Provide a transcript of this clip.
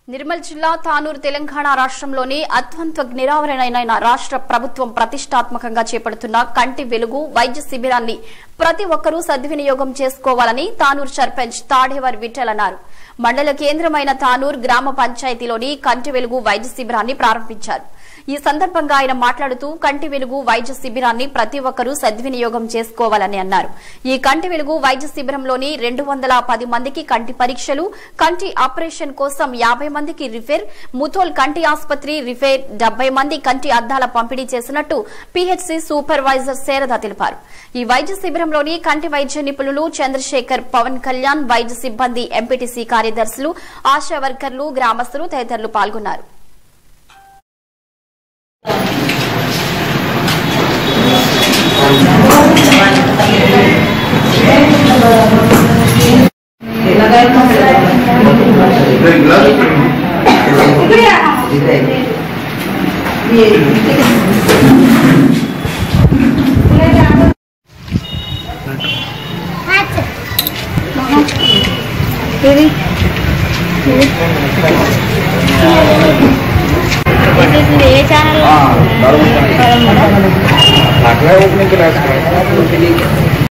నిర్మల్ జిల్లా తానూరు తెలంగాణ రాష్ట్రంలోని అత్యంత నిరావరణైన రాష్ట్ర ప్రభుత్వం ప్రతిష్టాత్మకంగా చేపడుతున్న కంటి వెలుగు వైద్య శిబిరాన్ని ప్రతి ఒక్కరూ సద్వినియోగం చేసుకోవాలని తానూరు సర్పంచ్ తాడేవర్ విఠల్ అన్నారు. మండల కేంద్రమైన తానూరు గ్రామ పంచాయతీలోని కంటి వెలుగు వైద్య శిబిరాన్ని ప్రారంభించారు. ఈ సందర్భంగా ఆయన మాట్లాడుతూ కంటి వెలుగు వైద్య శిబిరాన్ని ప్రతి ఒక్కరూ సద్వినియోగం చేసుకోవాలని అన్నారు. ఈ కంటి వెలుగు వైద్య శిబిరంలోని 210 మందికి కంటి పరీక్షలు, కంటి ఆపరేషన్ కోసం 50 మందికి రిఫేర్, ముథోల్ కంటి ఆసుపత్రి రిఫేర్, 70 మంది కంటి అద్దాల పంపిణీ చేసినట్టు పీహెచ్సీ సూపర్వైజర్ శారద తెలిపారు. ఈ వైద్య శిబిరంలోని కంటి వైద్య నిపుణులు చంద్రశేఖర్, పవన్ కళ్యాణ్, వైద్య సిబ్బంది, ఎంపీటీసీ కార్యదర్శులు, ఆశా వర్కర్లు, గ్రామస్తులు తదితరులు పాల్గొన్నారు. ఏ ఛానల్